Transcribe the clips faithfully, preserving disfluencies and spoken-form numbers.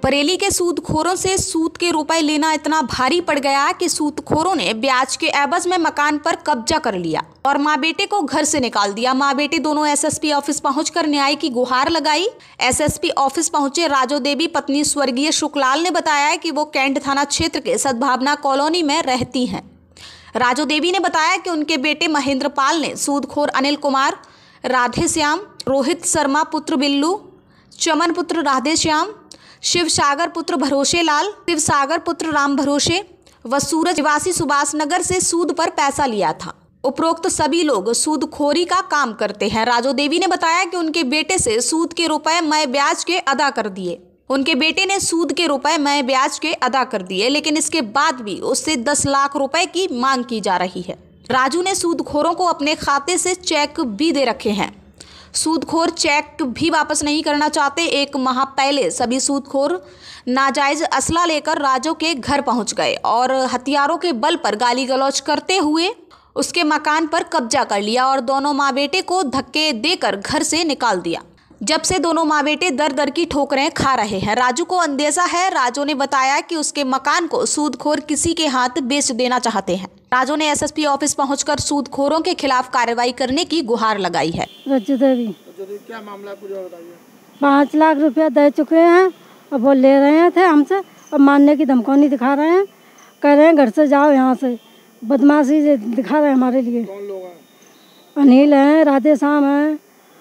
बरेली के सूदखोरों से सूद के रुपए लेना इतना भारी पड़ गया कि सूदखोरों ने ब्याज के एवज में मकान पर कब्जा कर लिया और माँ बेटे को घर से निकाल दिया। माँ बेटे दोनों एसएसपी ऑफिस पहुंचकर न्याय की गुहार लगाई। एसएसपी ऑफिस पहुंचे राजो देवी पत्नी स्वर्गीय शुक्लाल ने बताया कि वो कैंट थाना क्षेत्र के सद्भावना कॉलोनी में रहती हैं। राजो देवी ने बताया कि उनके बेटे महेंद्र पाल ने सूदखोर अनिल कुमार, राधे श्याम, रोहित शर्मा पुत्र बिल्लू, चमन पुत्र राधे श्याम, शिव सागर पुत्र भरोसे लाल, शिव सागर पुत्र राम भरोसे व सूरज निवासी सुभाष नगर से सूद पर पैसा लिया था। उपरोक्त सभी लोग सूदखोरी का काम करते हैं। राजो देवी ने बताया कि उनके बेटे से सूद के रुपए मैं ब्याज के अदा कर दिए। उनके बेटे ने सूद के रुपए मैं ब्याज के अदा कर दिए, लेकिन इसके बाद भी उससे दस लाख रुपए की मांग की जा रही है। राजू ने सूदखोरों को अपने खाते से चेक भी दे रखे हैं। सूदखोर चेक भी वापस नहीं करना चाहते। एक माह पहले सभी सूदखोर नाजायज असला लेकर राजू के घर पहुंच गए और हथियारों के बल पर गाली गलौज करते हुए उसके मकान पर कब्जा कर लिया और दोनों माँ बेटे को धक्के देकर घर से निकाल दिया। जब से दोनों माँ बेटे दर दर की ठोकरें खा रहे हैं। राजू को अंदेशा है। राजू ने बताया कि उसके मकान को सूदखोर किसी के हाथ बेच देना चाहते हैं। राजू ने एसएसपी ऑफिस पहुंचकर सूदखोरों के खिलाफ कार्रवाई करने की गुहार लगाई है। रज्जू देवी, क्या मामला पूरा बताइए। पाँच लाख रुपया दे चुके हैं और वो ले रहे थे हमसे और मारने की धमकानी दिखा रहे हैं। कह रहे हैं घर से जाओ, यहाँ से बदमाशी दिखा रहे हैं हमारे लिए। कौन लोग हैं? अनिल है, राधे श्याम है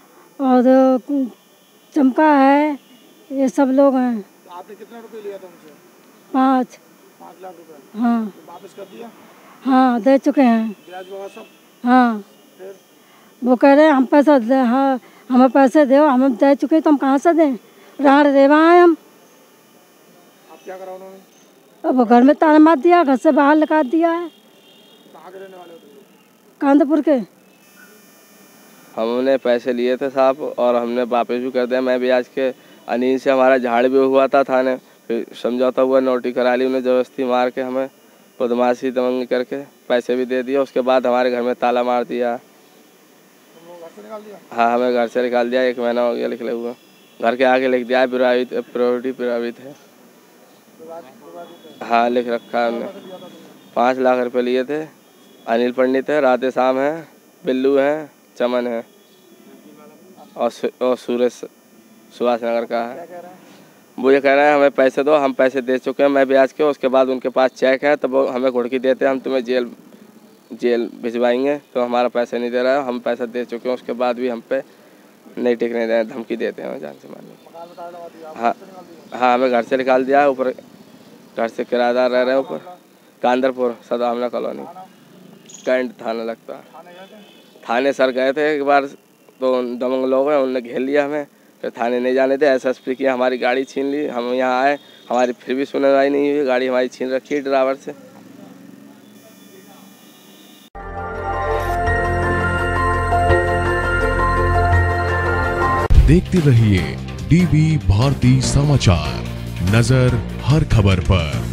और चमका है, ये सब लोग हैं। आपने कितना रुपये लिया था उनसे? पाँच पाँच लाख रुपए। हाँ। तो वापस कर दिया? हाँ, दे चुके हैं। ब्याज वगैरह सब? हाँ। फिर वो कह रहे हैं हम पैसा दे, हाँ हमें पैसे दो, हम दे चुके तो हम कहाँ से दें? राण रेवा है हम। आप क्या करा उन्होंने? अब वो घर में ताला मार दिया, घर से बाहर निकाल दिया है। कहाँ के रहने वाले हो तुम? कांदपुर के। हमने पैसे लिए थे साहब और हमने वापस भी कर दिया। मैं ब्याज के अनिल से हमारा झाड़ भी हुआ था थाने, फिर समझौता हुआ, नोटिस करा ली। उन्हें ज़बरदस्ती मार के हमें बदमाशी दमंगी करके पैसे भी दे दिया। उसके बाद हमारे घर में ताला मार दिया। तुम घर से निकाल दिया? हाँ, हमें घर से निकाल दिया। एक महीना हो गया निकले हुआ। घर के आगे लिख दिया है प्रभावित प्रॉपर्टी प्रभावित है। हाँ, लिख रखा है हमने। पाँच लाख रुपए लिए थे। अनिल पंडित है, राधे श्याम है, बिल्लू है, चमन है और और सूरज सुभाष नगर का है। वो ये कह रहे हैं हमें पैसे दो, हम पैसे दे चुके हैं मैं ब्याज के। उसके बाद उनके पास चेक है तो वो हमें घुड़की देते हैं हम तुम्हें जेल जेल भिजवाएंगे, तो हमारा पैसे नहीं दे रहा है। हम पैसा दे चुके हैं, उसके बाद भी हम पे नहीं टिकने दे, धमकी देते हैं जान से मारने। हाँ हाँ, हमें घर से निकाल दिया है। ऊपर घर से किराएदार रह रहे हैं ऊपर कांदरपुर सद्भावना कॉलोनी, कैंट थाना लगता है। थाने सर गए थे एक बार, तो दमंग लोग हैं, उनने घेर लिया हमें। फिर थाने नहीं जाने थे, एसएसपी की हमारी गाड़ी छीन ली। हम यहाँ आए, हमारी फिर भी सुनवाई नहीं हुई। गाड़ी हमारी छीन रखी है ड्राइवर से। देखते रहिए डीबी भारती समाचार, नजर हर खबर पर।